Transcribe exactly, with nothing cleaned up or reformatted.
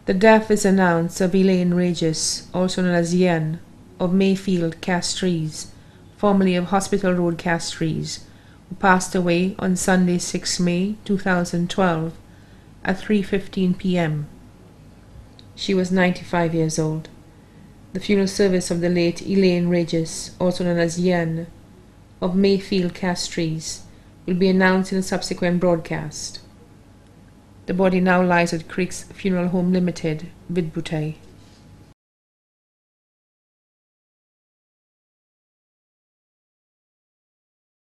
The death is announced of Elaine Regis, also known as Yen, of Mayfield, Castries, formerly of Hospital Road, Castries, who passed away on Sunday, sixth May two thousand twelve at three fifteen p m She was ninety-five years old. The funeral service of the late Elaine Regis, also known as Yen, of Mayfield, Castries, will be announced in a subsequent broadcast. The body now lies at Creeks Funeral Home Limited, Vidbutey.